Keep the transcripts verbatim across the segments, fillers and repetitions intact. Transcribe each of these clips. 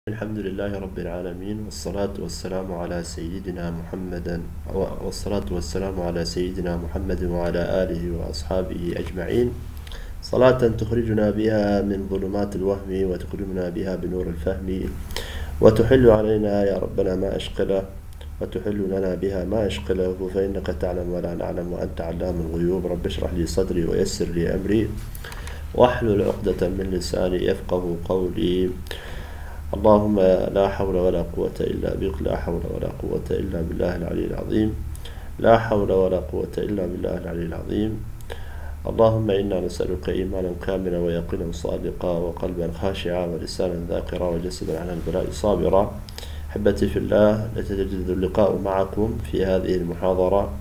الحمد لله رب العالمين، والصلاة والسلام على سيدنا محمد والصلاة والسلام على سيدنا محمد وعلى آله وأصحابه أجمعين، صلاة تخرجنا بها من ظلمات الوهم وتكرمنا بها بنور الفهم، وتحل علينا يا ربنا ما أشقله، وتحل لنا بها ما أشقله، فإنك تعلم ولا نعلم وأنت علام الغيوب. رب اشرح لي صدري ويسر لي أمري واحلل عقدة من لساني يفقه قولي. اللهم لا حول ولا قوة إلا بك، لا حول ولا قوة إلا بالله العلي العظيم، لا حول ولا قوة إلا بالله العلي العظيم. اللهم إنا نسألك إيمانا كاملا ويقينا صادقا وقلبا خاشعا ولسانا ذاكرا وجسدا على البلاء صابرا. أحبتي في الله، نتجدد اللقاء معكم في هذه المحاضرة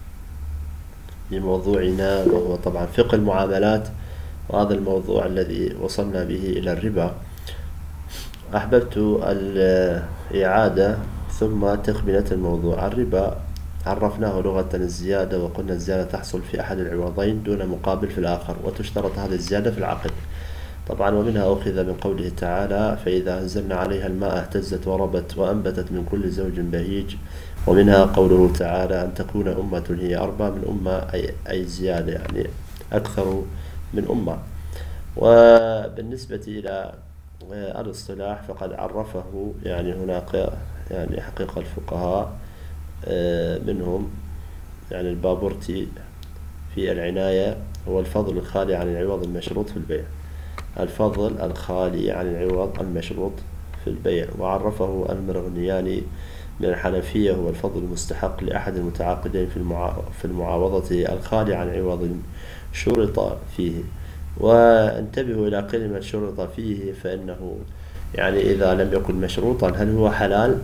بموضوعنا، وهو طبعا فقه المعاملات، وهذا الموضوع الذي وصلنا به إلى الربا. أحببت الإعادة ثم تخمينة الموضوع. الربا عرفناه لغة الزيادة، وقلنا الزيادة تحصل في أحد العوضين دون مقابل في الآخر، وتشترط هذه الزيادة في العقد طبعا. ومنها أخذ من قوله تعالى: فإذا أنزلنا عليها الماء اهتزت وربت وأنبتت من كل زوج بهيج. ومنها قوله تعالى: أن تكون أمة هي أربى من أمة، أي, أي زيادة، يعني أكثر من أمة. وبالنسبة إلى الاصطلاح فقد عرفه، يعني هناك يعني حقيقة الفقهاء منهم يعني البابورتي في العناية هو الفضل الخالي عن العوض المشروط في البيع، الفضل الخالي عن العوض المشروط في البيع. وعرفه المرغنياني من الحنفية هو الفضل المستحق لأحد المتعاقدين في المعاوضة الخالي عن عوض شرط فيه. وانتبهوا إلى كلمة شرط فيه، فإنه يعني إذا لم يكن مشروطا هل هو حلال؟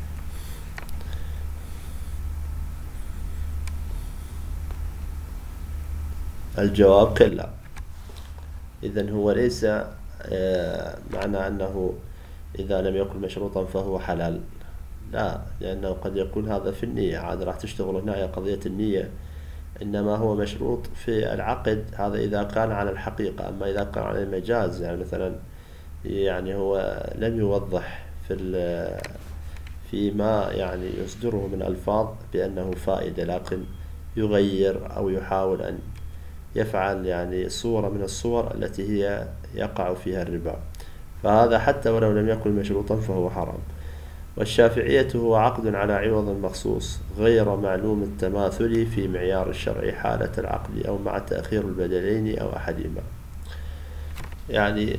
الجواب كلا. إذن هو ليس معنى أنه إذا لم يكن مشروطا فهو حلال، لا، لأنه قد يكون هذا في النية، عاد راح تشتغل هنا قضية النية. إنما هو مشروط في العقد، هذا إذا كان على الحقيقة. أما إذا كان على المجاز، يعني مثلا يعني هو لم يوضح في فيما يعني يصدره من ألفاظ بأنه فائدة، لكن يغير أو يحاول أن يفعل يعني صورة من الصور التي هي يقع فيها الربا، فهذا حتى ولو لم يكن مشروطا فهو حرام. والشافعية هو عقد على عوض مخصوص غير معلوم التماثل في معيار الشرع حالة العقد أو مع تأخير البدلين أو أحدهما. يعني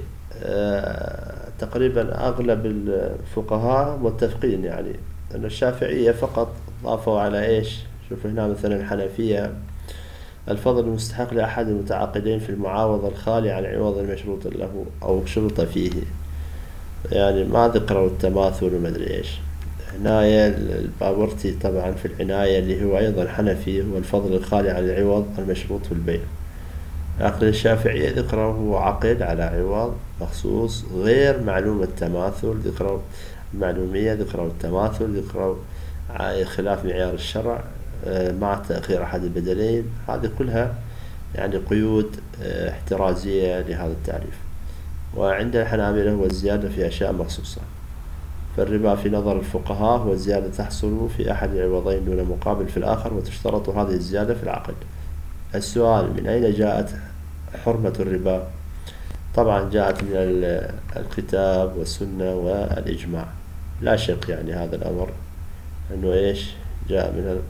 آه تقريبا أغلب الفقهاء متفقين يعني أن الشافعية فقط ضافوا على إيش. شوف هنا مثلا الحنفية: الفضل المستحق لأحد المتعاقدين في المعاوضة الخالي عن عوض المشروط له أو شرط فيه، يعني ما ذكروا التماثل وما أدري إيش. هنا البابورتي طبعا في العناية اللي هو أيضا حنفي هو الفضل الخالي عن العوض المشروط في البيع، لكن الشافعية ذكره عقد على عوض مخصوص غير معلوم التماثل، ذكروا المعلومية، ذكروا التماثل، ذكروا خلاف معيار الشرع مع تأخير أحد البدلين. هذه كلها يعني قيود احترازية لهذا التعريف. وعند الحنابلة هو الزيادة في أشياء مخصوصة. فالربا في نظر الفقهاء هو الزيادة تحصل في أحد العوضين دون مقابل في الآخر، وتشترط هذه الزيادة في العقد. السؤال: من أين جاءت حرمة الربا؟ طبعا جاءت من الكتاب والسنة والإجماع، لا شك يعني هذا الأمر أنه إيش جاء من ال...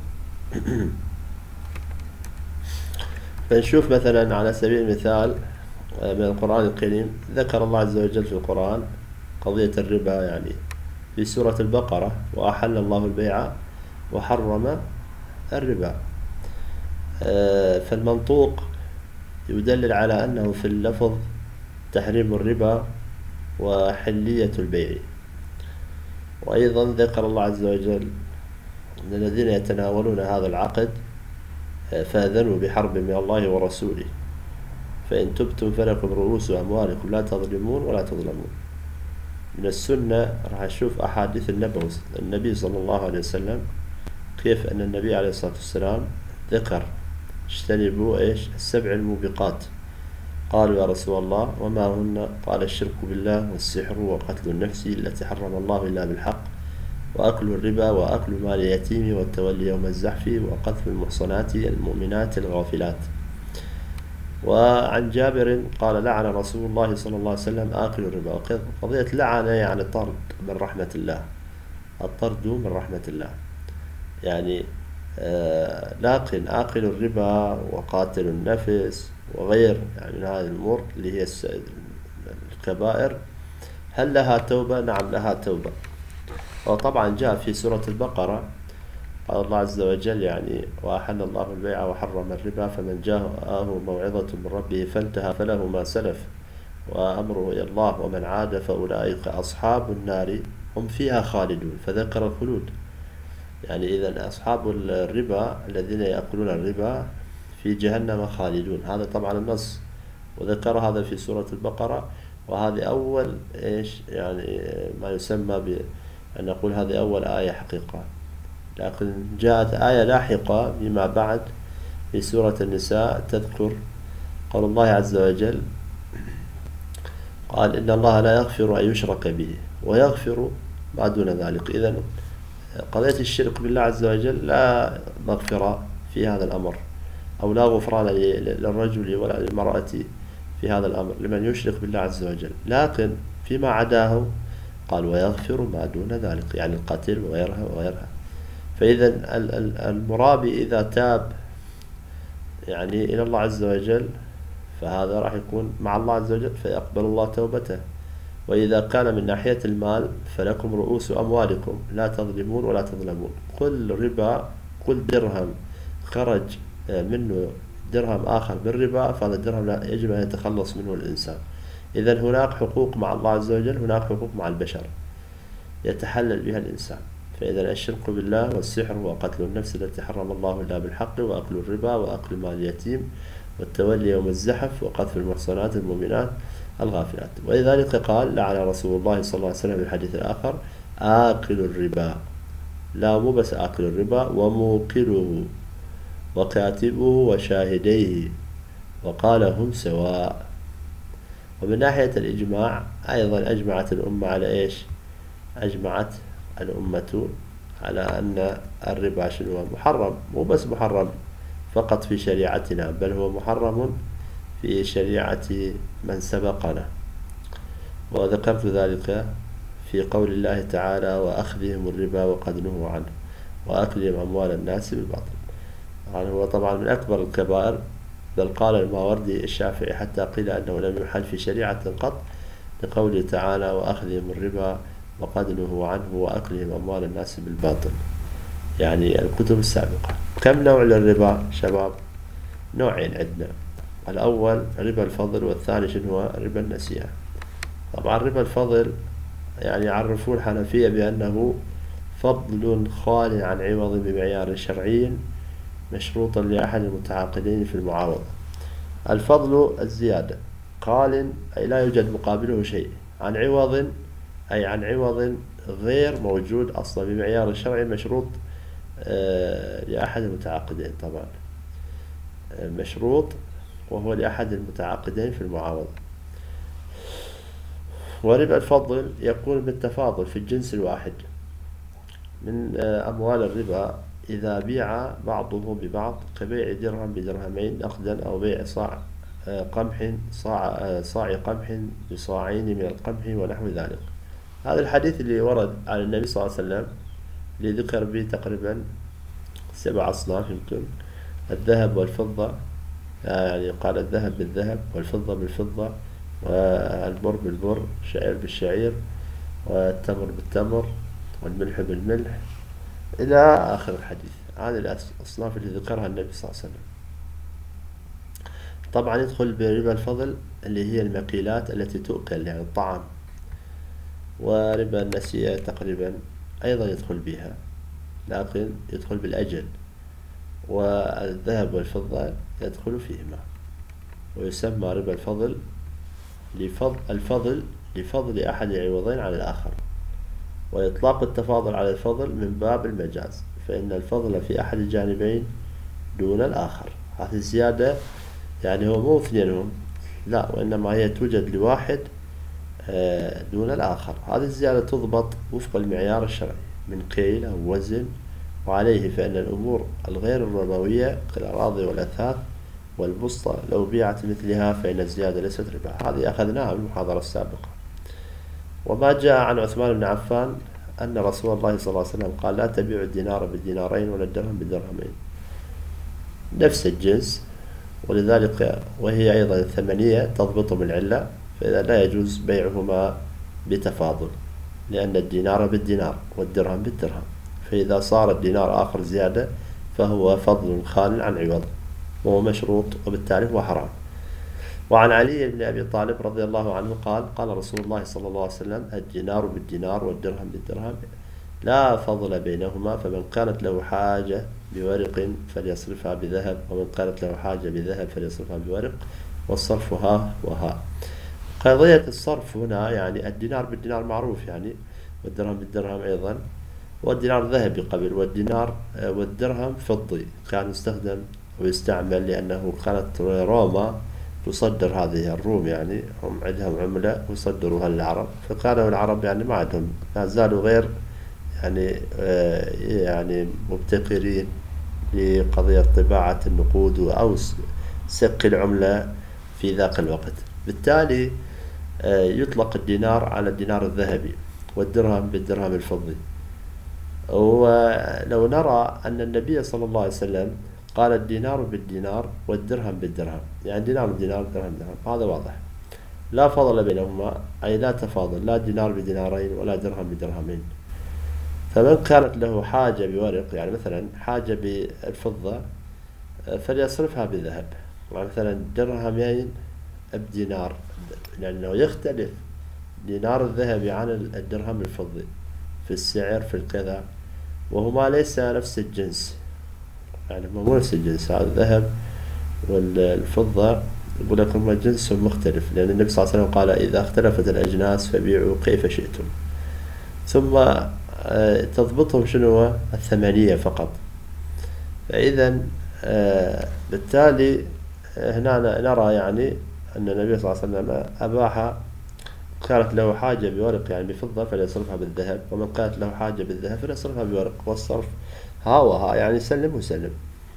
فنشوف مثلا على سبيل المثال من القرآن الكريم، ذكر الله عز وجل في القرآن قضية الربا يعني في سورة البقرة: وأحل الله البيع وحرم الربا. فالمنطوق يدلل على أنه في اللفظ تحريم الربا وحلية البيع. وأيضا ذكر الله عز وجل أن الذين يتناولون هذا العقد فاذنوا بحرب من الله ورسوله، فإن تبتم فلكم رؤوس أموالكم لا تظلمون ولا تظلمون. من السنة راح أشوف أحاديث النبوي النبي صلى الله عليه وسلم، كيف أن النبي عليه الصلاة والسلام ذكر: اجتنبوا إيش السبع الموبقات، قالوا يا رسول الله وما هن؟ قال الشرك بالله والسحر وقتل النفس التي حرم الله إلا بالحق وأكل الربا وأكل مال اليتيم والتولي يوم الزحف وقذف المحصنات المؤمنات الغافلات. وعن جابر قال لعن رسول الله صلى الله عليه وسلم آكل الربا. قضية لعنة يعني الطرد من رحمة الله، الطرد من رحمة الله يعني آه لكن آكل الربا وقاتل النفس وغير يعني من هذه الأمور اللي هي الكبائر هل لها توبة؟ نعم لها توبة. وطبعا جاء في سورة البقرة قال الله عز وجل يعني وأحل الله البيع وحرم الربا فمن جاءه موعظة من ربه فانتهى فله ما سلف وأمره إلى الله ومن عاد فأولئك أصحاب النار هم فيها خالدون، فذكر الخلود. يعني إذا أصحاب الربا الذين يأكلون الربا في جهنم خالدون، هذا طبعا النص، وذكر هذا في سورة البقرة. وهذه أول إيش يعني ما يسمى بأن نقول هذه أول آية حقيقة، لكن جاءت آية لاحقة فيما بعد في سورة النساء تذكر قول الله عز وجل قال إن الله لا يغفر أن يشرك به ويغفر ما دون ذلك. إذن قضية الشرك بالله عز وجل لا مغفرة في هذا الأمر، أو لا غفران للرجل ولا للمرأة في هذا الأمر لمن يشرك بالله عز وجل، لكن فيما عداه قال ويغفر ما دون ذلك يعني القتل وغيرها وغيرها. فإذا المرابي إذا تاب يعني إلى الله عز وجل فهذا راح يكون مع الله عز وجل فيقبل الله توبته. وإذا كان من ناحية المال فلكم رؤوس أموالكم لا تظلمون ولا تظلمون. كل ربا كل درهم خرج منه درهم آخر بالربا فهذا الدرهم يجب أن يتخلص منه الإنسان. إذا هناك حقوق مع الله عز وجل، هناك حقوق مع البشر يتحلل بها الإنسان. فإذا الشرك بالله والسحر وقتل النفس التي حرم الله إلا بالحق وأكل الربا وأكل مال اليتيم والتولي يوم الزحف وقذف المحصنات المؤمنات الغافلات. ولذلك قال لعن رسول الله صلى الله عليه وسلم في الحديث الآخر آكل الربا، لا مو بس آكل الربا وموكله وكاتبه وشاهديه وقال هم سواء. ومن ناحية الإجماع أيضا أجمعت الأمة على إيش؟ أجمعت الأمة على أن الربا شنو هو؟ محرم، مو بس محرم فقط في شريعتنا بل هو محرم في شريعة من سبقنا. وذكرت ذلك في قول الله تعالى وأخذهم الربا وقد نهوا عنه وأكلهم أموال الناس بالباطل. يعني هو طبعا من أكبر الكبائر، بل قال الماوردي الشافعي حتى قيل أنه لم يحل في شريعة قط لقوله تعالى وأخذهم الربا وقد نهوا عنه وأكلهم أموال الناس بالباطل، يعني الكتب السابقة. كم نوع للربا شباب؟ نوعين عندنا، الأول ربا الفضل والثاني شنو هو؟ ربا النسيئة. طبعا ربا الفضل يعني يعرفون الحنفية بأنه فضل خال عن عوض بمعيار شرعي مشروطا لأحد المتعاقدين في المعاوضة. الفضل الزيادة، قال أي لا يوجد مقابله شيء، عن عوض أي عن عوض غير موجود أصلا بمعيار الشرعي مشروط آه لأحد المتعاقدين. طبعا مشروط وهو لأحد المتعاقدين في المعاوضة. وربا الفضل يكون بالتفاضل في الجنس الواحد من آه أموال الربا إذا بيع بعضه ببعض كبيع درهم بدرهمين نقدا أو بيع صاع آه قمح صاع آه صاع قمح بصاعين من القمح ونحو ذلك. هذا الحديث اللي ورد عن النبي صلى الله عليه وسلم اللي ذكر به تقريبا سبع أصناف يمكن، الذهب والفضة، يعني قال الذهب بالذهب والفضة بالفضة والبر بالبر الشعير بالشعير والتمر بالتمر والملح بالملح إلى آخر الحديث. هذه الأصناف اللي ذكرها النبي صلى الله عليه وسلم. طبعا يدخل بربا الفضل اللي هي المقيلات التي تؤكل يعني الطعام، وربا النسيئة تقريبا أيضا يدخل بها لكن يدخل بالأجل، والذهب والفضة يدخل فيهما. ويسمى ربا الفضل لفضل الفضل لفضل أحد العوضين على الآخر، وإطلاق التفاضل على الفضل من باب المجاز، فإن الفضل في أحد الجانبين دون الآخر. هذه الزيادة يعني هو مو اثنينهم لا، وإنما هي توجد لواحد دون الآخر. هذه الزيادة تضبط وفق المعيار الشرعي من كيل أو وزن، وعليه فإن الأمور الغير الربوية كالأراضي والأثاث والبسطة لو بيعت مثلها فإن الزيادة ليست ربا. هذه أخذناها في المحاضرة السابقة. وما جاء عن عثمان بن عفان أن رسول الله صلى الله عليه وسلم قال لا تبيع الدينار بالدينارين ولا الدرهم بالدرهمين، نفس الجنس، ولذلك وهي أيضا الثمنية تضبط بالعلة، فإذا لا يجوز بيعهما بتفاضل، لأن الدينار بالدينار والدرهم بالدرهم، فإذا صار الدينار آخر زيادة فهو فضل خال عن عوض وهو مشروط، وبالتالي هو حرام. وعن علي بن أبي طالب رضي الله عنه قال قال رسول الله صلى الله عليه وسلم الدينار بالدينار والدرهم بالدرهم لا فضل بينهما، فمن كانت له حاجة بورق فليصرفها بذهب، ومن كانت له حاجة بذهب فليصرفها بورق، والصرف ها وها. قضية الصرف هنا يعني الدينار بالدينار معروف يعني، والدرهم بالدرهم أيضا، والدينار ذهبي قبل، والدينار والدرهم فضي كان يستخدم ويستعمل، لأنه كانت روما تصدر هذه الروم، يعني هم عندهم عملة ويصدروها للعرب، فكانوا العرب يعني ما عندهم، لا زالوا غير يعني يعني مبتكرين لقضية طباعة النقود أو سك العملة في ذاك الوقت. بالتالي يطلق الدينار على الدينار الذهبي والدرهم بالدرهم الفضي. ولو نرى أن النبي صلى الله عليه وسلم قال الدينار بالدينار والدرهم بالدرهم، يعني دينار بدينار درهم درهم، هذا واضح، لا فضل بينهما، أي لا تفاضل، لا دينار بدينارين ولا درهم بدرهمين. فمن كانت له حاجة بورق، يعني مثلا حاجة بالفضة فليصرفها بالذهب، يعني مثلا درهمين بدينار، لأنه يختلف دينار الذهبي عن الدرهم الفضي في السعر في الكذا، وهما ليس نفس الجنس، يعني مو نفس الجنس. هذا الذهب والفضة يقول لك هما جنسهم مختلف، لأن النبي صلى الله عليه وسلم قال إذا اختلفت الأجناس فبيعوا كيف شئتم. ثم تضبطهم شنو؟ الثمانية فقط. فإذا بالتالي هنا نرى يعني أن النبي صلى الله عليه وسلم أباح، كانت له حاجة بورق يعني بفضة فليصرفها بالذهب، ومن كانت له حاجة بالذهب فليصرفها بورق، والصرف ها وها، يعني سلم وسلم.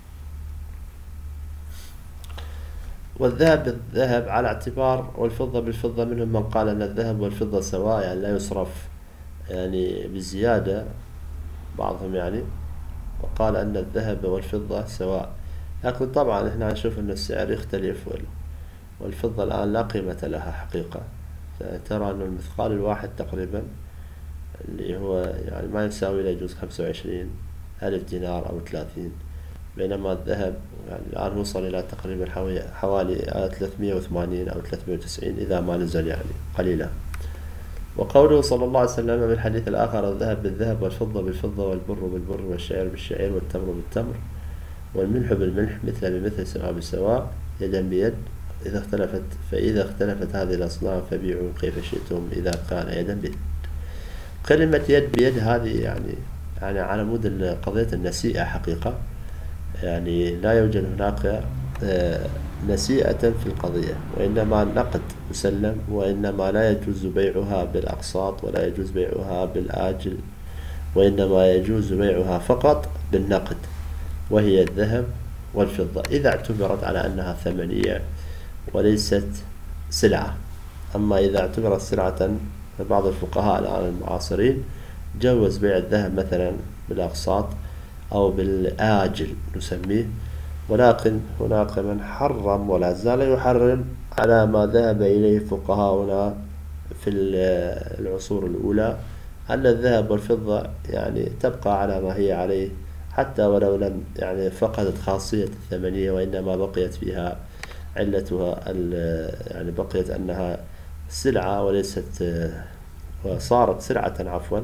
والذهب بالذهب على اعتبار، والفضة بالفضة، منهم من قال أن الذهب والفضة سواء، يعني لا يصرف يعني بالزيادة، بعضهم يعني، وقال أن الذهب والفضة سواء. لكن طبعا احنا نشوف أن السعر يختلف، والفضة الآن لا قيمة لها حقيقة، ترى أن المثقال الواحد تقريبا اللي هو يعني ما يساوي لا يجوز خمسة وعشرين ألف دينار أو ثلاثين، بينما الذهب يعني الآن وصل إلى تقريبا حوالي ثلاثمائة وثمانين أو ثلاثمائة وتسعين إذا ما نزل يعني قليلا. وقوله صلى الله عليه وسلم بالحديث الآخر الذهب بالذهب والفضة بالفضة والبر بالبر والشعير بالشعير والتمر بالتمر والملح بالملح مثل بمثل سواء بالسواء يدا بيد، إذا اختلفت فإذا اختلفت هذه الأصناف فبيعوا كيف شئتم إذا كان يدا بيد. كلمة يد بيد هذه يعني يعني على مود قضية النسيئة حقيقة، يعني لا يوجد هناك نسيئة في القضية، وإنما النقد مسلم، وإنما لا يجوز بيعها بالأقساط ولا يجوز بيعها بالآجل، وإنما يجوز بيعها فقط بالنقد، وهي الذهب والفضة إذا اعتبرت على أنها ثمنية وليست سلعة. أما إذا اعتبرت سلعة فبعض الفقهاء الآن المعاصرين جوز بيع الذهب مثلا بالأقساط أو بالآجل نسميه، ولكن هناك من حرم ولا زال يحرم على ما ذهب إليه فقهاؤنا في العصور الأولى، أن الذهب والفضة يعني تبقى على ما هي عليه، حتى ولو لم يعني فقدت خاصية الثمنية، وإنما بقيت فيها علتها يعني بقيت أنها سلعة وليست، وصارت سلعة عفوا،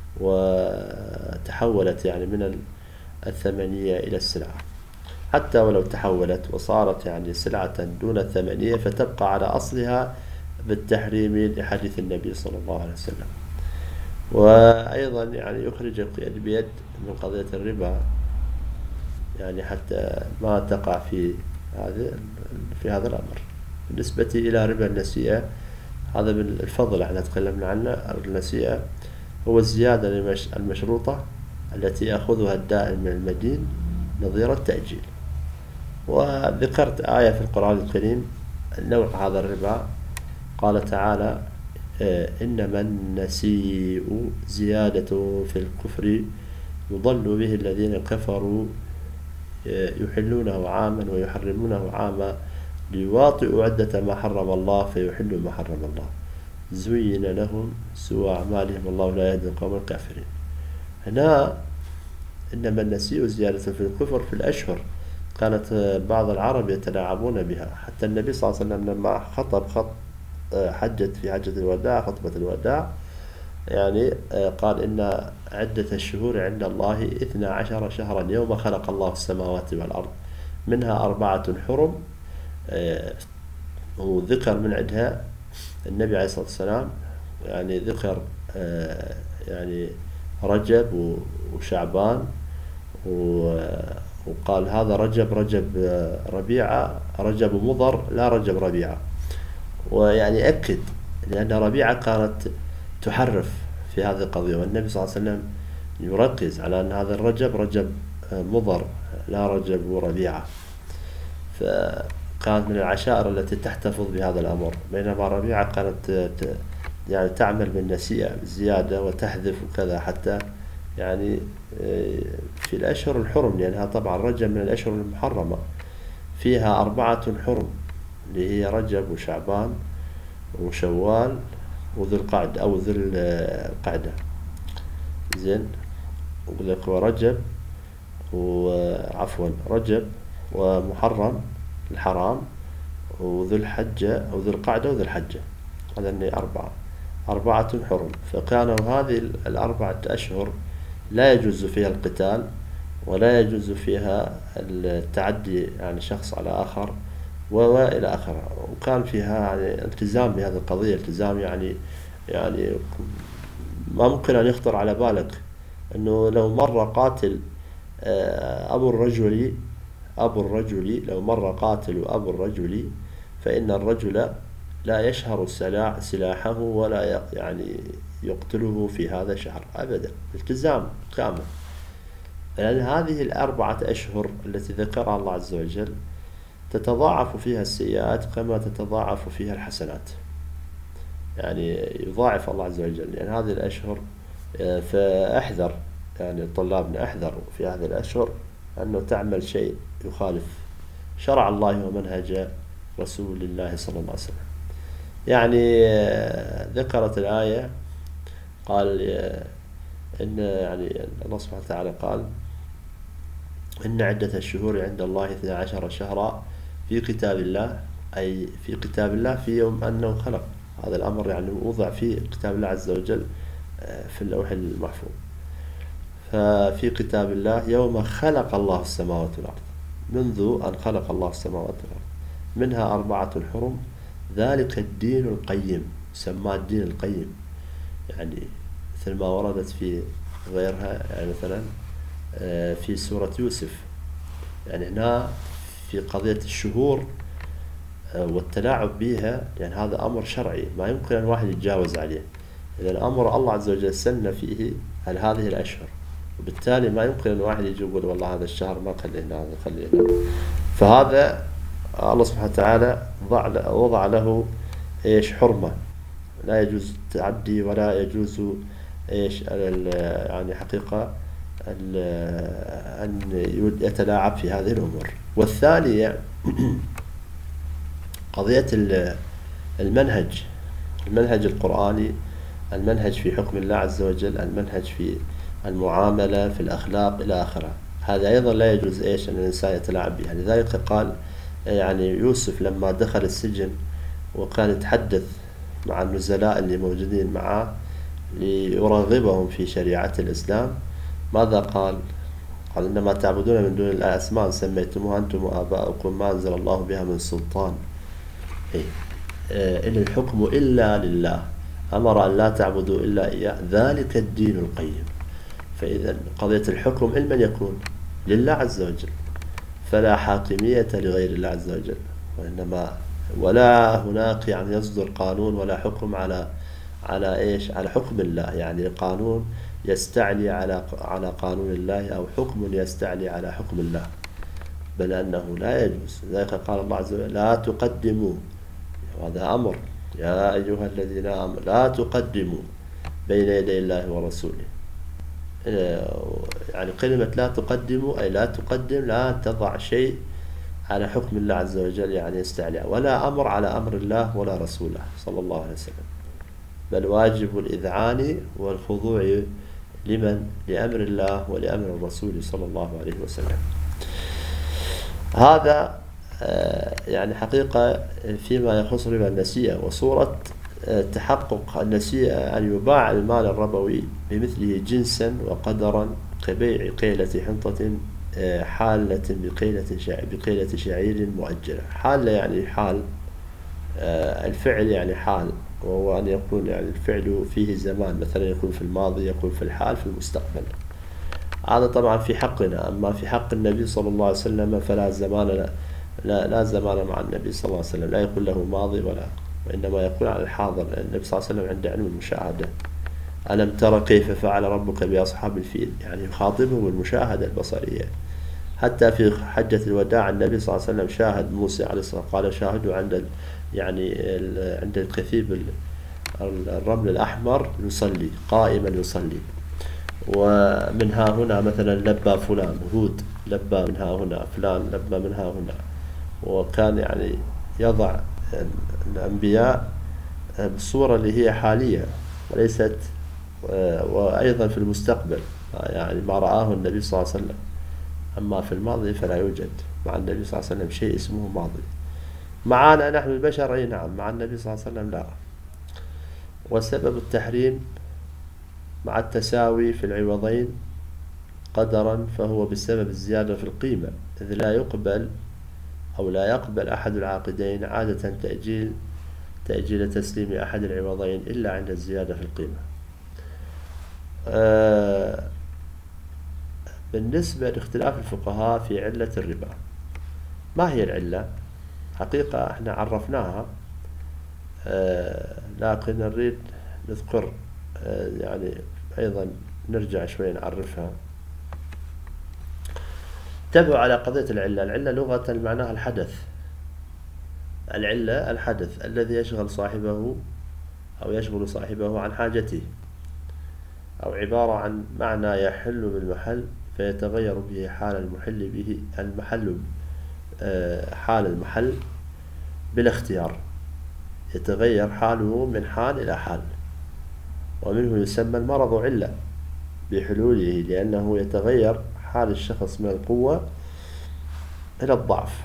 وتحولت يعني من الثمنية إلى السلعة، حتى ولو تحولت وصارت يعني سلعة دون الثمنية فتبقى على أصلها بالتحريم لحديث النبي صلى الله عليه وسلم. وأيضا يعني يخرج اليد بيد من قضية الربا، يعني حتى ما تقع في هذا في هذا الأمر. بالنسبة إلى ربا النسيئة، هذا من الفضل احنا تكلمنا عنه. النسيئة هو الزيادة المشروطة التي يأخذها الدائن من المدين نظير التأجيل. وذكرت آية في القرآن الكريم نوع هذا الربا، قال تعالى: إنما النسيء زيادة في الكفر يضل به الذين كفروا يحلونه عاما ويحرمونه عاما ليواطئوا عدة ما حرم الله فيحلوا ما حرم الله زين لهم سوء أعمالهم والله لا يهدي القوم الكافرين. هنا إنما النسيء زيادة في الكفر في الأشهر كانت بعض العرب يتلاعبون بها، حتى النبي صلى الله عليه وسلم لما خطب خط حجت في حجة الوداع خطبة الوداع يعني قال: إن عدة الشهور عند الله اثنا عشر شهرا يوم خلق الله السماوات والأرض منها أربعة حرم، وذكر من عندها النبي عليه الصلاة والسلام يعني ذكر يعني رجب وشعبان، وقال هذا رجب رجب ربيعة رجب مضر لا رجب ربيعة، ويعني أكد لأن ربيعة كانت تحرف في هذه القضية، والنبي صلى الله عليه وسلم يركز على أن هذا الرجب رجب مضر لا رجب ربيعة، فكانت من العشائر التي تحتفظ بهذا الأمر، بينما ربيعة كانت يعني تعمل بالنسيئة زيادة وتحذف وكذا حتى يعني في الأشهر الحرم، لأنها طبعا رجب من الأشهر المحرمة فيها أربعة حرم اللي هي رجب وشعبان وشوال وذو القعدة أو ذو القعدة. زين، أقول لك هو رجب وعفوا رجب ومحرم الحرام وذو الحجة أو ذو القعدة وذو الحجة، هذا إني أربعة أربعة حرم. فكانوا هذه الأربعة أشهر لا يجوز فيها القتال ولا يجوز فيها التعدي يعني شخص على آخر وإلى آخره، وكان فيها يعني التزام بهذه القضية، التزام يعني يعني ما ممكن أن يخطر على بالك أنه لو مر قاتل أبو الرجل أبو الرجل لو مر قاتل أبو الرجل فإن الرجل لا يشهر سلاح سلاحه ولا يعني يقتله في هذا الشهر أبدا، التزام كامل. لأن هذه الأربعة أشهر التي ذكرها الله عز وجل تتضاعف فيها السيئات كما تتضاعف فيها الحسنات، يعني يضاعف الله عز وجل. لأن هذه الأشهر فأحذر يعني طلابنا أحذروا في هذه الأشهر أنه تعمل شيء يخالف شرع الله ومنهج رسول الله صلى الله عليه وسلم. يعني ذكرت الآية قال إن يعني الله سبحانه وتعالى قال: إن عدة الشهور عند الله اثنا عشر شهرا في كتاب الله، أي في كتاب الله في يوم أنه خلق، هذا الأمر يعني وضع في كتاب الله عز وجل في اللوح المحفوظ. ففي كتاب الله يوم خلق الله السماوات والأرض، منذ أن خلق الله السماوات والأرض منها أربعة حرم ذلك الدين القيم، سماه الدين القيم يعني مثل ما وردت في غيرها، يعني مثلا في سورة يوسف. يعني هنا في قضية الشهور والتلاعب بها، لأن يعني هذا أمر شرعي ما يمكن أن واحد يتجاوز عليه، إذا الأمر الله عز وجل سن فيه على هذه الأشهر، وبالتالي ما يمكن أن واحد يجي يقول والله هذا الشهر ما خلينا هذا خلينا. فهذا الله سبحانه وتعالى وضع له إيش حرمة، لا يجوز التعدي ولا يجوز إيش يعني حقيقة أن يتلاعب في هذه الأمور. والثانية قضية المنهج المنهج القرآني، المنهج في حكم الله عز وجل، المنهج في المعاملة في الأخلاق إلى آخره، هذا أيضا لا يجوز إيش أن الإنسان يتلاعب به. لذلك قال يعني يوسف لما دخل السجن وكان يتحدث مع النزلاء اللي موجودين معه ليرغبهم في شريعة الإسلام، ماذا قال؟ قال: إنما تعبدون من دون الله أسماء سميتموها أنتم وآباؤكم ما أنزل الله بها من سلطان، إيه إن الحكم إلا لله أمر أن لا تعبدوا إلا إياه ذلك الدين القيم. فإذا قضية الحكم لمن يكون؟ لله عز وجل، فلا حاكمية لغير الله عز وجل، وإنما ولا هناك يعني يصدر قانون ولا حكم على على إيش؟ على حكم الله، يعني قانون يستعلي على على قانون الله، أو حكم يستعلي على حكم الله، بل أنه لا يجوز. لذلك قال الله عز وجل: لا تقدموا، وهذا أمر، يا أيها الذين آمنوا لا تقدموا بين يدي الله ورسوله. يعني كلمة لا تقدموا أي لا تقدم، لا تضع شيء على حكم الله عز وجل، يعني يستعلي، ولا أمر على أمر الله ولا رسوله صلى الله عليه وسلم، بل واجب الإذعان والخضوع لمن؟ لأمر الله ولأمر الرسول صلى الله عليه وسلم. هذا يعني حقيقة فيما يخص ربا النسيئة. وصورة تحقق النسيئة أن يباع المال الربوي بمثله جنسا وقدرا، كبيع قيلة حنطة حالة بقيلة بقيلة شعير مؤجلة. حالة يعني حال، الفعل يعني حال، وهو أن يكون يعني الفعل فيه زمان، مثلا يكون في الماضي، يكون في الحال، في المستقبل. هذا طبعا في حقنا. أما في حق النبي صلى الله عليه وسلم فلا زمان لا, لا, لا زمان مع النبي صلى الله عليه وسلم، لا يكون له ماضي ولا، وإنما يكون على الحاضر. النبي صلى الله عليه وسلم عنده علم المشاهدة. ألم ترى كيف فعل ربك بأصحاب الفيل؟ يعني يخاطبهم بالمشاهدة البصرية. حتى في حجة الوداع النبي صلى الله عليه وسلم شاهد موسى عليه السلام، قال شاهدوا عند يعني عند الكثيب الرمل الأحمر يصلي قائما يصلي. ومنها هنا مثلا لبى فلان، هود لبى منها هنا، فلان لبى منها هنا. وكان يعني يضع الأنبياء بالصورة اللي هي حالية وليست، وأيضا في المستقبل يعني ما رآه النبي صلى الله عليه وسلم. أما في الماضي فلا يوجد مع النبي صلى الله عليه وسلم شيء اسمه ماضي. معنا نحن البشر أي نعم، مع النبي صلى الله عليه وسلم لا. وسبب التحريم مع التساوي في العوضين قدرا فهو بسبب الزيادة في القيمة، إذ لا يقبل أو لا يقبل أحد العاقدين عادة تأجيل تأجيل تسليم أحد العوضين إلا عند الزيادة في القيمة. آه بالنسبة لاختلاف الفقهاء في علة الربا، ما هي العلة؟ حقيقة احنا عرفناها، آه لكن نريد نذكر آه يعني أيضا نرجع شوي نعرفها. انتبهوا على قضية العلة. العلة لغة معناها الحدث. العلة الحدث الذي يشغل صاحبه أو يشغل صاحبه عن حاجته، أو عبارة عن معنى يحل بالمحل فيتغير به حال المحل به المحل حال المحل بلا اختيار، يتغير حاله من حال إلى حال. ومنه يسمى المرض علة بحلوله، لأنه يتغير حال الشخص من القوة إلى الضعف.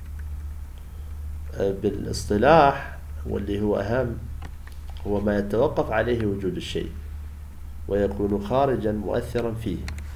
بالاصطلاح واللي هو أهم هو ما يتوقف عليه وجود الشيء ويكون خارجا مؤثرا فيه.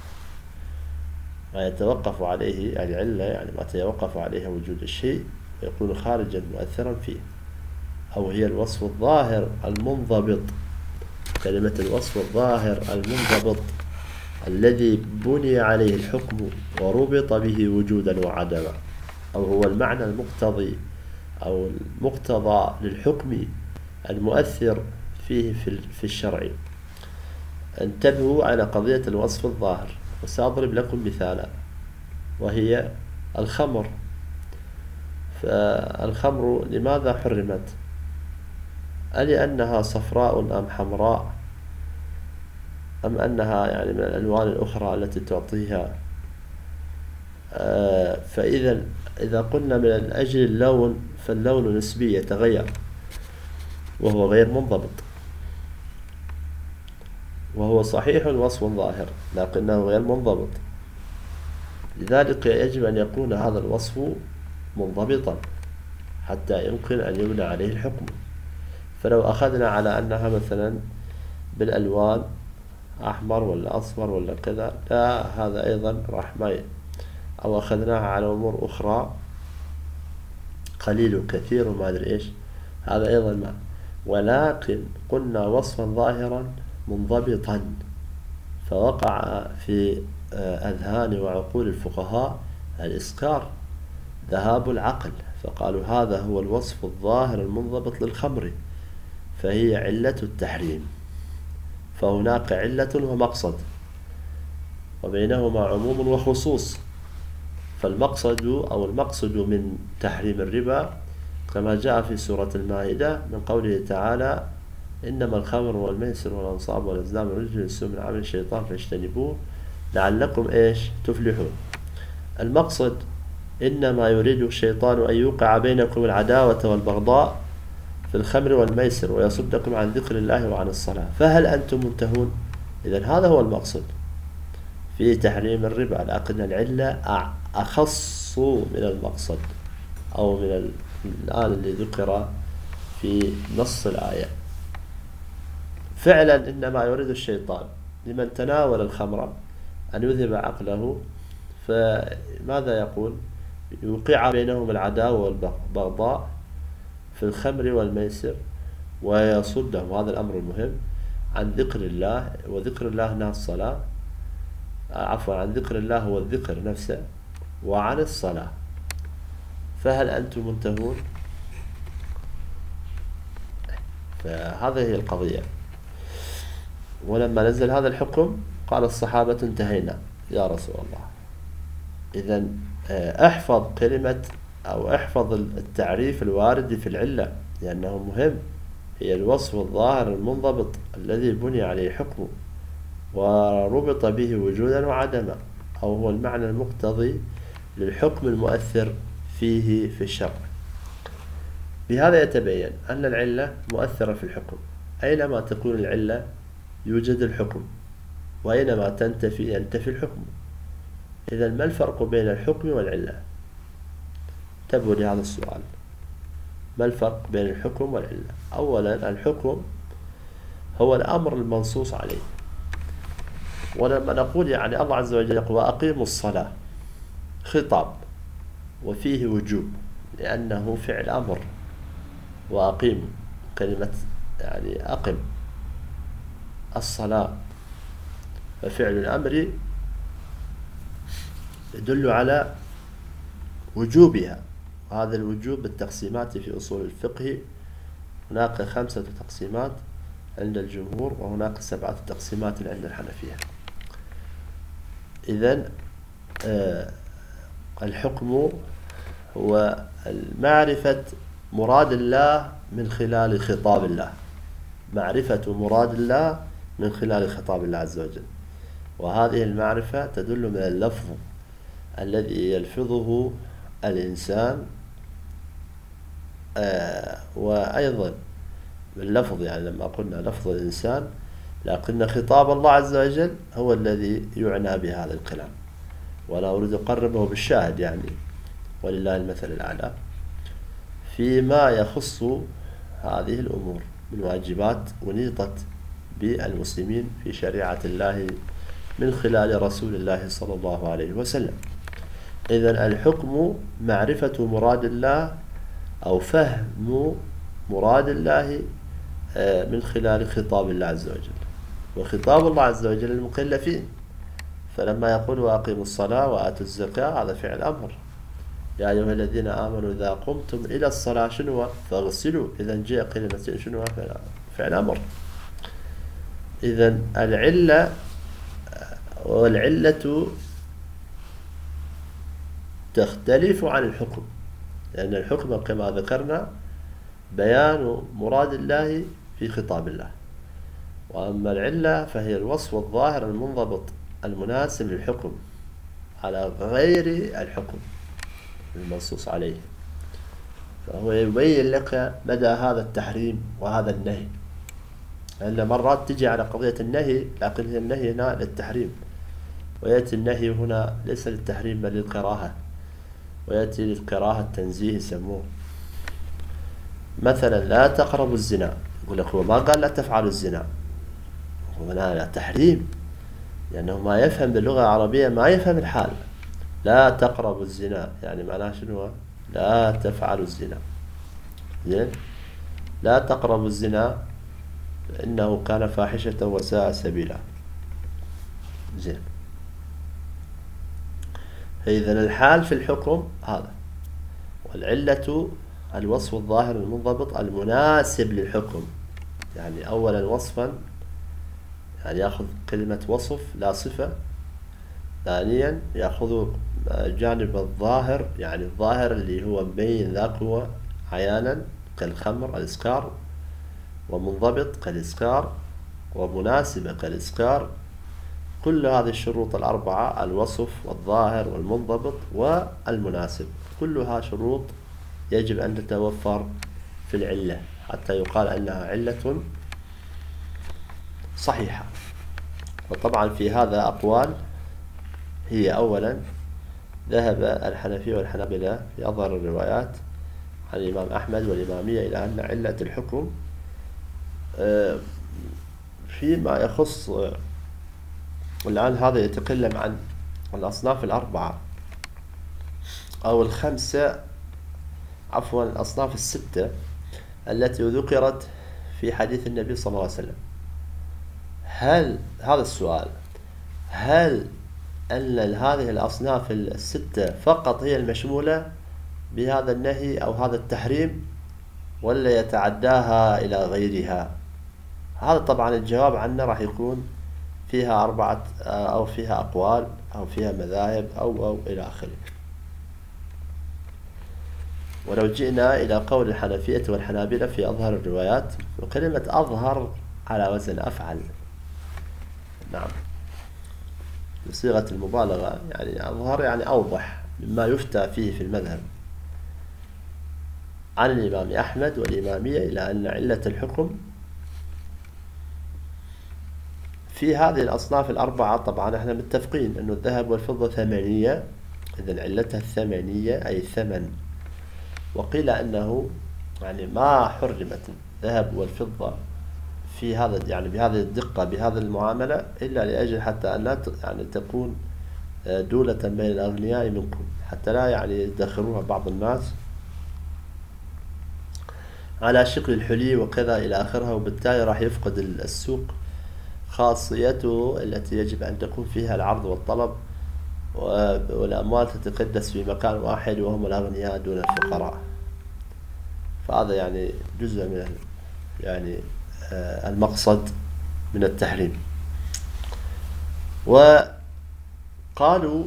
ما يتوقف عليه العلة يعني ما يتوقف عليه وجود الشيء ويكون خارجا مؤثرا فيه، أو هي الوصف الظاهر المنضبط. كلمة الوصف الظاهر المنضبط الذي بني عليه الحكم وربط به وجودا وعدما، أو هو المعنى المقتضي أو المقتضى للحكم المؤثر فيه في الشرع. انتبهوا على قضية الوصف الظاهر، وسأضرب لكم مثالا وهي الخمر. فالخمر لماذا حرمت؟ ألأنها صفراء أم حمراء، أم أنها يعني من الألوان الأخرى التي تعطيها؟ آه فإذا إذا قلنا من أجل اللون فاللون نسبي يتغير وهو غير منضبط، وهو صحيح الوصف الظاهر لكنه غير منضبط. لذلك يجب أن يكون هذا الوصف منضبطا حتى يمكن أن يبنى عليه الحكم. فلو أخذنا على أنها مثلا بالألوان أحمر ولا أصفر ولا كذا، لا، هذا أيضا راح ما، أو أخذناها على أمور أخرى قليل وكثير وما أدري إيش، هذا أيضا ما. ولكن قلنا وصفا ظاهرا منضبطا، فوقع في أذهان وعقول الفقهاء الإسكار، ذهاب العقل. فقالوا هذا هو الوصف الظاهر المنضبط للخمر فهي علة التحريم. فهناك علة ومقصد وبينهما عموم وخصوص. فالمقصد أو المقصد من تحريم الربا كما جاء في سورة المائدة من قوله تعالى إنما الخمر والميسر والأنصاب والأزلام رجس من عمل الشيطان فاجتنبوه لعلكم إيش تفلحون. المقصد إنما يريد الشيطان أن يوقع بينكم العداوة والبغضاء في الخمر والميسر ويصدكم عن ذكر الله وعن الصلاة فهل أنتم منتهون؟ إذن هذا هو المقصد في تحريم الربا، لكن العلة أخص من المقصد أو من الآن اللي ذكر في نص الآية. فعلا إنما يريد الشيطان لمن تناول الخمر أن يذهب عقله، فماذا يقول؟ يوقع بينهم العداوة والبغضاء في الخمر والميسر ويصدهم، هذا الأمر المهم، عن ذكر الله. وذكر الله هنا الصلاة، عفوا عن ذكر الله هو الذكر نفسه، وعن الصلاة. فهل أنتم منتهون؟ فهذه هي القضية. ولما نزل هذا الحكم قال الصحابة انتهينا يا رسول الله. إذن احفظ كلمة أو احفظ التعريف الوارد في العلة لأنه مهم. هي الوصف الظاهر المنضبط الذي بني عليه حكمه وربط به وجودا وعدما، أو هو المعنى المقتضي للحكم المؤثر فيه في الشرع. بهذا يتبين أن العلة مؤثرة في الحكم. أينما تكون العلة يوجد الحكم، وأينما تنتفي ينتفي الحكم. إذا ما الفرق بين الحكم والعلة؟ انتبهوا لهذا السؤال، ما الفرق بين الحكم والعلة؟ أولا الحكم هو الأمر المنصوص عليه. ولما نقول يعني الله عز وجل يقول وأقيموا الصلاة، خطاب وفيه وجوب لأنه فعل أمر. وأقيم كلمة يعني أقم الصلاة، ففعل الأمر يدل على وجوبها. وهذا الوجوب بالتقسيمات في أصول الفقه هناك خمسة تقسيمات عند الجمهور وهناك سبعة تقسيمات عند الحنفية. إذن آه الحكم هو معرفة مراد الله من خلال خطاب الله، معرفة مراد الله من خلال خطاب الله عز وجل. وهذه المعرفة تدل من اللفظ الذي يلفظه الإنسان، آه وأيضا باللفظ، يعني لما قلنا لفظ الإنسان لكن خطاب الله عز وجل هو الذي يعنى بهذا الكلام. ولا أريد أقربه بالشاهد يعني، ولله المثل الأعلى فيما يخص هذه الأمور من واجبات ونيطت بالمسلمين في شريعة الله من خلال رسول الله صلى الله عليه وسلم. إذن الحكم معرفة مراد الله أو فهم مراد الله من خلال خطاب الله عز وجل، وخطاب الله عز وجل المكلفين. فلما يقول وأقيموا الصلاة وآتوا الزكاة هذا فعل أمر. يا أيها الذين آمنوا إذا قمتم إلى الصلاة شنو فاغسلوا، إذا جاء كلمة شنو فعل أمر. إذن العلة والعلة تختلف عن الحكم، لأن الحكم كما ذكرنا بيان مراد الله في خطاب الله، وأما العلة فهي الوصف الظاهر المنضبط المناسب للحكم على غير الحكم المنصوص عليه. فهو يبين لك مدى هذا التحريم وهذا النهي، لأن مرات تجي على قضية النهي لكن النهي هنا للتحريم، ويأتي النهي هنا ليس للتحريم بل للكراهة، ويأتي للكراهة التنزيه يسموه. مثلا لا تقربوا الزنا، يقول لك هو ما قال لا تفعلوا الزنا، هنا لا تحريم، لأنه ما يفهم باللغة العربية ما يفهم الحال. لا تقربوا الزنا يعني معناه شنو؟ لا تفعلوا الزنا. زين، لا تقربوا الزنا إنه كان فاحشة وساء سبيلا. زين، إذن الحال في الحكم هذا. والعلة الوصف الظاهر المنضبط المناسب للحكم. يعني أولا وصفا، يعني يأخذ كلمة وصف لا صفة. ثانيا يأخذ الجانب الظاهر، يعني الظاهر اللي هو مبين ذاك هو عيانا كالخمر الإسكار، ومنضبط كالإسكار، ومناسبة كالإسكار. كل هذه الشروط الأربعة، الوصف والظاهر والمنضبط والمناسب، كلها شروط يجب أن تتوفر في العلة حتى يقال أنها علة صحيحة. وطبعا في هذا أقوال. هي أولا ذهب الحنفية والحنابلة في أظهر الروايات عن الإمام أحمد والإمامية إلى أن علة الحكم فيما يخص الآن هذا يتكلم عن الأصناف الأربعة أو الخمسة، عفوا الأصناف الستة التي ذكرت في حديث النبي صلى الله عليه وسلم. هل هذا السؤال، هل أن هذه الأصناف الستة فقط هي المشمولة بهذا النهي أو هذا التحريم، ولا يتعداها إلى غيرها؟ هذا طبعا الجواب عنه راح يكون فيها أربعة أو فيها أقوال أو فيها مذاهب أو أو إلى آخره. ولو جئنا إلى قول الحنفية والحنابلة في أظهر الروايات، وكلمة أظهر على وزن أفعل، نعم، بصيغة المبالغة، يعني أظهر يعني أوضح مما يفتى فيه في المذهب. عن الإمام أحمد والإمامية إلى أن علة الحكم في هذه الأصناف الأربعة، طبعا احنا متفقين أنه الذهب والفضة ثمنية، إذن علتها الثمنية أي ثمن. وقيل أنه يعني ما حرمت الذهب والفضة في هذا يعني بهذه الدقة بهذه المعاملة إلا لأجل حتى أن لا يعني تكون دولة بين الأغنياء منكم، حتى لا يعني يدخروها بعض الناس على شكل الحلي وكذا إلى آخرها، وبالتالي راح يفقد السوق خاصيته التي يجب أن تكون فيها العرض والطلب، والأموال تتكدس في مكان واحد وهم الأغنياء دون الفقراء. فهذا يعني جزء من يعني المقصد من التحريم. وقالوا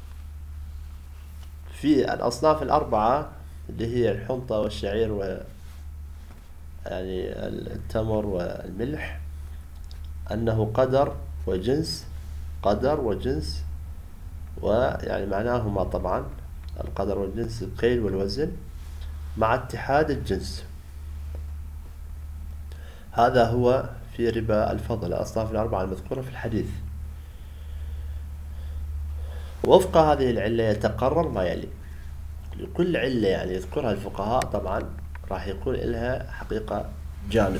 في الأصناف الأربعة اللي هي الحنطة والشعير و يعني التمر والملح أنه قدر وجنس، قدر وجنس، ويعني معناهما طبعا القدر والجنس الكيل والوزن مع اتحاد الجنس. هذا هو في ربا الفضل، الأصناف الأربعة المذكورة في الحديث. وفق هذه العلة يتقرر ما يلي. لكل علة يعني يذكرها الفقهاء طبعا راح يكون لها حقيقة جانب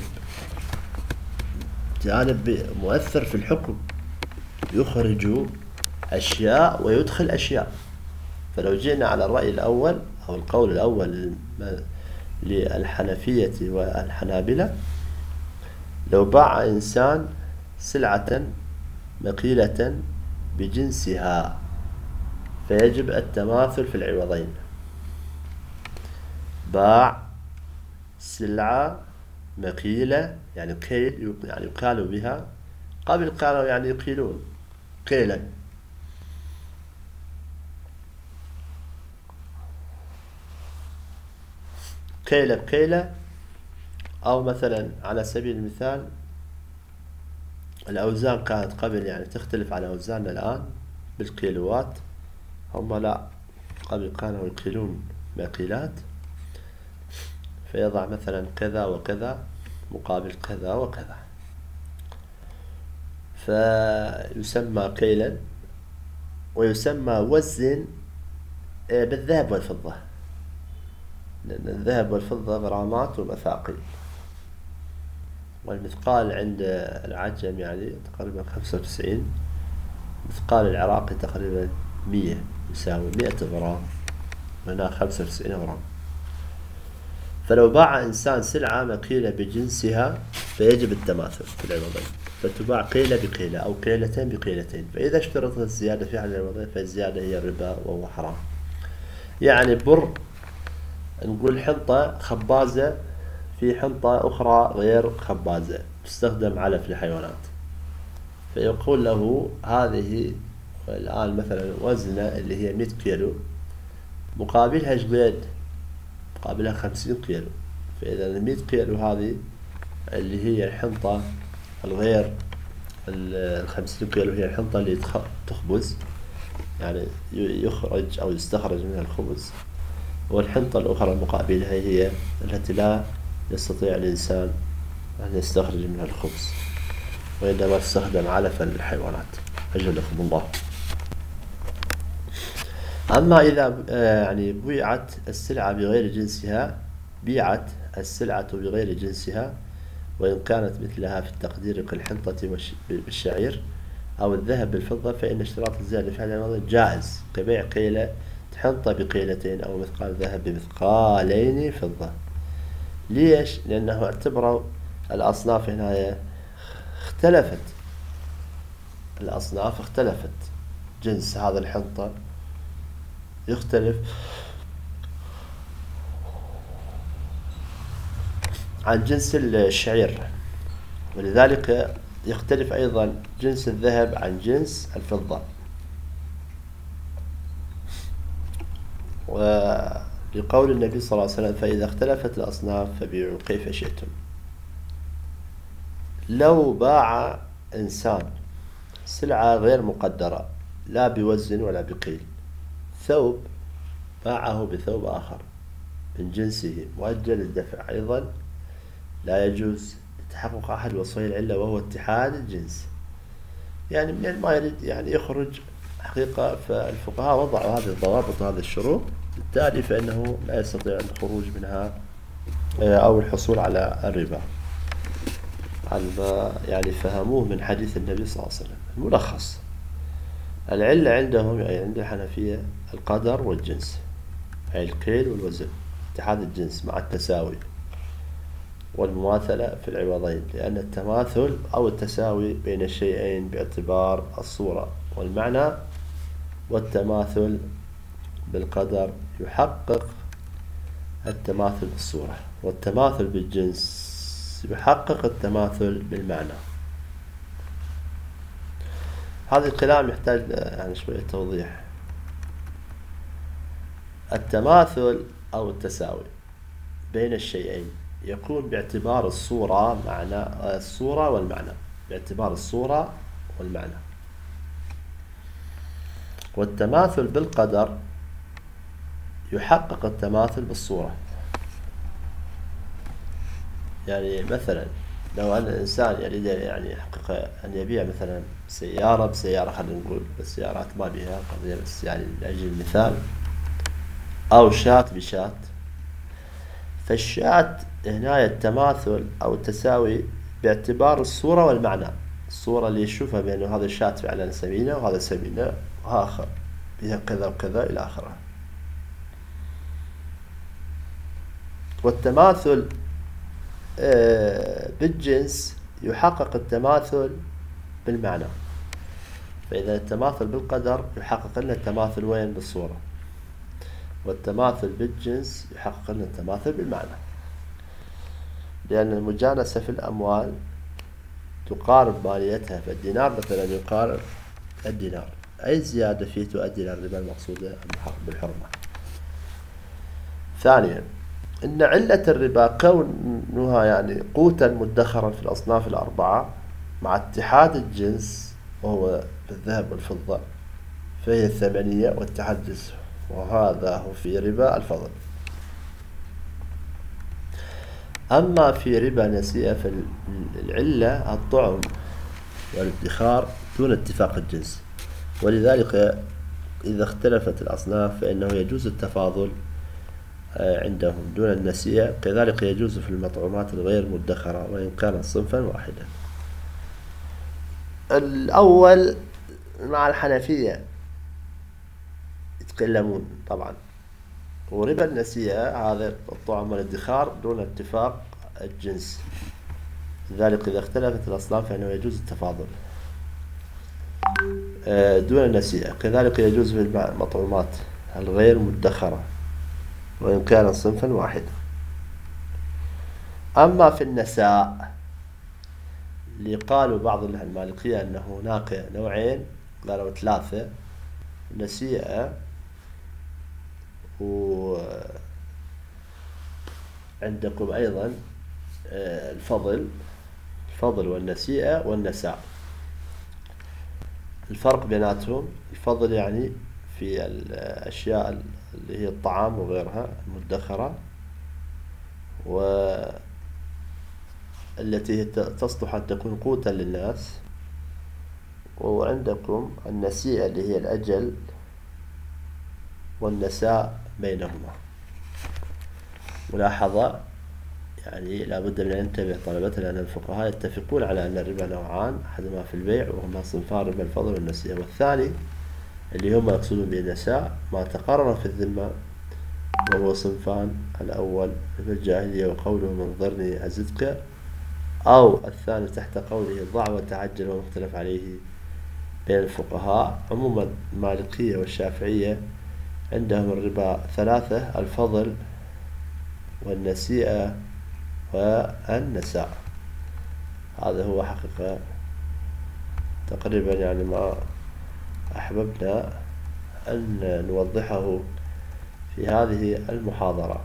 جانب مؤثر في الحكم، يخرج أشياء ويدخل أشياء. فلو جينا على الرأي الأول أو القول الأول للحنفية والحنابلة، لو باع إنسان سلعة مقيلة بجنسها فيجب التماثل في العوضين. باع سلعة مقيلة يعني كيل، يعني يقال بها، قبل كانوا يعني يقيلون كيلا، كيلة بكيلة. أو مثلا على سبيل المثال الأوزان كانت قبل يعني تختلف عن أوزاننا الآن بالكيلوات، هم لا، قبل كانوا يقيلون مقيلات، فيضع مثلا كذا وكذا مقابل كذا وكذا، فيسمى كيلا. ويسمى وزن بالذهب والفضة، لأن الذهب والفضة غرامات ومثاقيل، والمثقال عند العجم يعني تقريبا خمسة وتسعين، مثقال العراقي تقريبا مية، يساوي مئة غرام، هنا خمسة وتسعين غرام. فلو باع إنسان سلعة مقيلة بجنسها فيجب التماثل في العوضين، فتباع قيلة بقيلة أو قيلتين بقيلتين. فإذا اشترطت الزيادة في أحد العوضين فالزيادة هي الربا وهو حرام. يعني بر نقول حنطة خبازة، في حنطة أخرى غير خبازة تستخدم علف للحيوانات، فيقول له هذه الآن مثلا وزنها اللي هي مية كيلو مقابلها ايش قد؟ مقابلها خمسين كيلو. فإذا المية كيلو هذه اللي هي الحنطة الغير الخمسين كيلو هي الحنطة اللي تخبز، يعني يخرج أو يستخرج منها الخبز، والحنطة الأخرى المقابلها هي التي لا يستطيع الإنسان أن يستخرج منها الخبز، وإنما تستخدم علفا للحيوانات. أجلكم الله. أما إذا يعني بيعت السلعة بغير جنسها، بيعت السلعة بغير جنسها وإن كانت مثلها في التقدير كالحنطة بالشعير أو الذهب بالفضة، فإن اشتراط الزيادة في هذا الموضوع جائز، كبيع قيلة حنطة بقيلتين أو مثقال ذهب بمثقالين فضة. ليش؟ لأنه اعتبروا الأصناف هنا اختلفت، الأصناف اختلفت، جنس هذا الحنطة يختلف عن جنس الشعير، ولذلك يختلف أيضا جنس الذهب عن جنس الفضة. ولقول النبي صلى الله عليه وسلم فإذا اختلفت الأصناف فبيعوا كيف شئتم. لو باع إنسان سلعة غير مقدرة لا بوزن ولا بقيل، ثوب باعه بثوب آخر من جنسه مؤجل الدفع، أيضا لا يجوز لتحقق أحد وصفي العلة وهو اتحاد الجنس. يعني من ما يريد يعني يخرج حقيقة، فالفقهاء وضعوا هذه الضوابط وهذه الشروط، بالتالي فإنه لا يستطيع الخروج منها أو الحصول على الربا، على ما يعني فهموه من حديث النبي صلى الله عليه وسلم. الملخص: العلة عندهم يعني عند الحنفية القدر والجنس، أي الكيل والوزن، اتحاد الجنس مع التساوي والمماثلة في العوضين، لأن التماثل أو التساوي بين الشيئين باعتبار الصورة والمعنى، والتماثل بالقدر يحقق التماثل بالصورة، والتماثل بالجنس يحقق التماثل بالمعنى. هذا الكلام يحتاج يعني شوية توضيح. التماثل أو التساوي بين الشيئين يكون باعتبار الصورة معنى الصورة والمعنى، باعتبار الصورة والمعنى. والتماثل بالقدر يحقق التماثل بالصورة. يعني مثلا لو أن الإنسان يريد يعني يحقق أن يبيع مثلا سيارة بسيارة، خلينا نقول السيارات ما بيها قضية بس يعني لأجل المثال، أو شاة بشاة، فالشاة هنا التماثل أو التساوي باعتبار الصورة والمعنى، الصورة اللي يشوفها بأنه هذا الشاة فعلا سمينة وهذا سمينة وآخر بها كذا وكذا إلى آخره. والتماثل بالجنس يحقق التماثل بالمعنى، فإذا التماثل بالقدر يحقق لنا التماثل وين؟ بالصورة، والتماثل بالجنس يحقق لنا التماثل بالمعنى، لأن المجانسة في الأموال تقارب ماليتها، فالدينار مثلا يقارب الدينار، أي زيادة فيه تؤدي إلى الربا المقصودة بالحرمة. ثانيا، إن علة الربا كونها يعني قوتا مدخرا في الأصناف الأربعة مع اتحاد الجنس وهو بالذهب والفضة، فهي الثمنية واتحاد الجنس، وهذا هو في ربا الفضل. أما في ربا نسيئة فالعلة الطعم والادخار دون اتفاق الجنس، ولذلك إذا اختلفت الأصناف فإنه يجوز التفاضل عندهم دون النسيئة، كذلك يجوز في المطعومات الغير مدخرة وإن كانت صنفا واحدا. الأول مع الحنفية يتكلمون طبعا، وربا النسيئة هذا الطعم والادخار دون اتفاق الجنس، لذلك إذا اختلفت الأصناف فإنه يجوز التفاضل دون النسيئة، كذلك يجوز في المطعومات الغير مدخرة وإن كان صنفا واحدا. أما في النساء اللي قالوا بعض المالكية أن هناك نوعين، قالوا ثلاثة: نسيئة، وعندكم أيضا الفضل الفضل والنسيئة والنساء. الفرق بيناتهم: الفضل يعني في الأشياء اللي هي الطعام وغيرها المدخرة، والتي تصلح أن تكون قوتا للناس. وعندكم النسيئة اللي هي الأجل، والنساء بينهما. ملاحظة، يعني لابد من أن ننتبه طلبتنا أن الفقهاء يتفقون على أن الربا نوعان: أحدهما في البيع وهما صنفان ربا الفضل والنسيئة، والثاني اللي هم يقصدون به النساء ما تقرر في الذمة وهو صنفان: الأول ربا الجاهلية وقوله من ضرني أزدك، أو الثاني تحت قوله ضع وتعجل ومختلف عليه بين الفقهاء. عموما المالكية والشافعية عندهم الربا ثلاثة: الفضل والنسيئة والنساء. هذا هو حقيقة تقريبا يعني ما أحببنا أن نوضحه في هذه المحاضرة.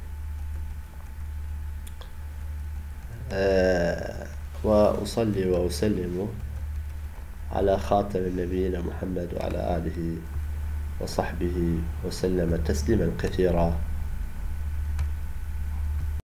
أه وأصلي وأسلم على خاتم النبيين محمد وعلى آله وصحبه وسلم تسليما كثيرا.